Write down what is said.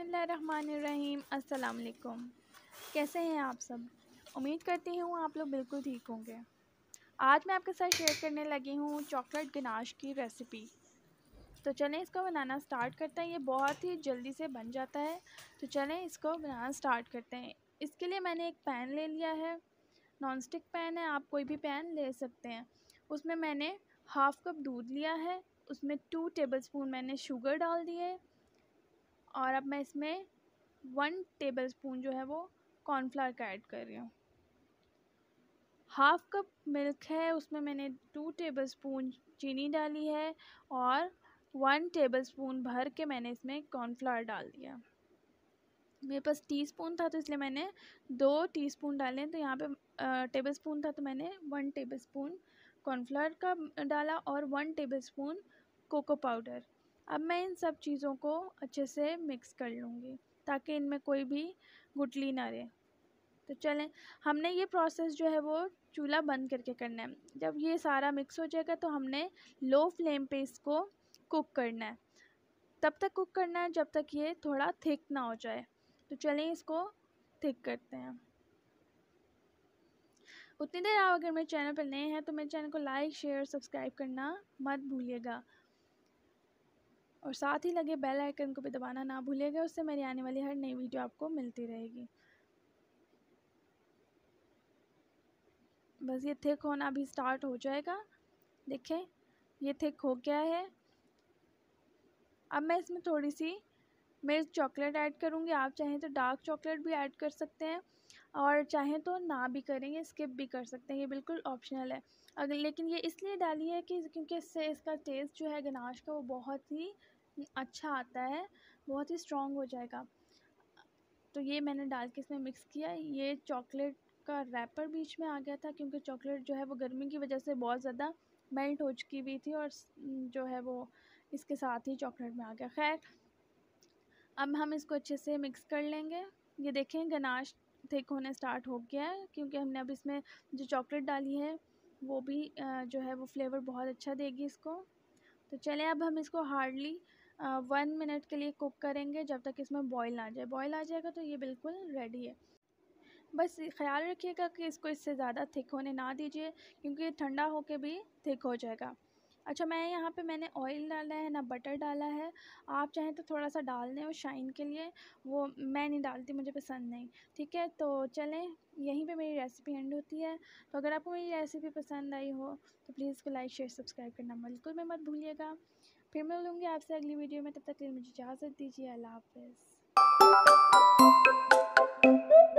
बिस्मिल्लाहिर्रहमानिर्रहीम। अस्सलाम वालेकुम। कैसे हैं आप सब? उम्मीद करती हूँ आप लोग बिल्कुल ठीक होंगे। आज मैं आपके साथ शेयर करने लगी हूँ चॉकलेट गनाश की रेसिपी। तो चलें इसको बनाना स्टार्ट करते हैं। ये बहुत ही जल्दी से बन जाता है, तो चलें इसको बनाना स्टार्ट करते हैं। इसके लिए मैंने एक पैन ले लिया है, नॉन स्टिक पैन है, आप कोई भी पैन ले सकते हैं। उसमें मैंने हाफ़ कप दूध लिया है, उसमें 2 टेबलस्पून मैंने शुगर डाल दिए और अब मैं इसमें 1 टेबलस्पून जो है वो कॉर्नफ्लावर का ऐड कर रही हूँ। हाफ़ कप मिल्क है, उसमें मैंने 2 टेबलस्पून चीनी डाली है और 1 टेबलस्पून भर के मैंने इसमें कॉर्नफ्लावर डाल दिया। मेरे पास टीस्पून था तो इसलिए मैंने 2 टीस्पून डाले, तो यहाँ पे टेबलस्पून था तो मैंने 1 टेबलस्पून कॉर्नफ्लावर का डाला और 1 टेबलस्पून कोको पाउडर। अब मैं इन सब चीज़ों को अच्छे से मिक्स कर लूँगी ताकि इनमें कोई भी गुठली ना रहे। तो चलें, हमने ये प्रोसेस जो है वो चूल्हा बंद करके करना है। जब ये सारा मिक्स हो जाएगा तो हमने लो फ्लेम पे इसको कुक करना है। तब तक कुक करना है जब तक ये थोड़ा थिक ना हो जाए। तो चलें इसको थिक करते हैं। उतनी देर आप अगर मेरे चैनल पर नए हैं तो मेरे चैनल को लाइक शेयर सब्सक्राइब करना मत भूलिएगा और साथ ही लगे बेल आइकन को भी दबाना ना भूलिएगा, उससे मेरी आने वाली हर नई वीडियो आपको मिलती रहेगी। बस ये थिक होना अभी स्टार्ट हो जाएगा। देखें ये थिक हो गया है। अब मैं इसमें थोड़ी सी मिल्क चॉकलेट ऐड करूँगी। आप चाहें तो डार्क चॉकलेट भी ऐड कर सकते हैं और चाहें तो ना भी करेंगे, स्किप भी कर सकते हैं, ये बिल्कुल ऑप्शनल है। अगर लेकिन ये इसलिए डाली है कि क्योंकि इससे इसका टेस्ट जो है गनाश का वो बहुत ही अच्छा आता है, बहुत ही स्ट्रॉन्ग हो जाएगा। तो ये मैंने डाल के इसमें मिक्स किया। ये चॉकलेट का रैपर बीच में आ गया था क्योंकि चॉकलेट जो है वो गर्मी की वजह से बहुत ज़्यादा मेल्ट हो चुकी हुई थी और जो है वो इसके साथ ही चॉकलेट में आ गया। खैर, अब हम इसको अच्छे से मिक्स कर लेंगे। ये देखें गनाश थिक होने स्टार्ट हो गया है क्योंकि हमने अब इसमें जो चॉकलेट डाली है वो भी जो है वो फ्लेवर बहुत अच्छा देगी इसको। तो चलें, अब हम इसको हार्डली 1 मिनट के लिए कुक करेंगे जब तक इसमें बॉईल ना आ जाए। बॉईल आ जाएगा तो ये बिल्कुल रेडी है। बस ख्याल रखिएगा कि इसको इससे ज़्यादा थिक होने ना दीजिए क्योंकि ठंडा होके भी थिक हो जाएगा। अच्छा, यहाँ पे मैंने ऑयल डाला है ना बटर डाला है। आप चाहें तो थोड़ा सा डाल दें और शाइन के लिए, वो मैं नहीं डालती, मुझे पसंद नहीं। ठीक है, तो चलें यहीं पे मेरी रेसिपी एंड होती है। तो अगर आपको मेरी रेसिपी पसंद आई हो तो प्लीज़ इसको लाइक शेयर सब्सक्राइब करना बिल्कुल भी मत भूलिएगा। फिर मिलूँगी आपसे अगली वीडियो में, तब तक के लिए मुझे इजाज़त दीजिए। अल्लाह हाफ़िज़।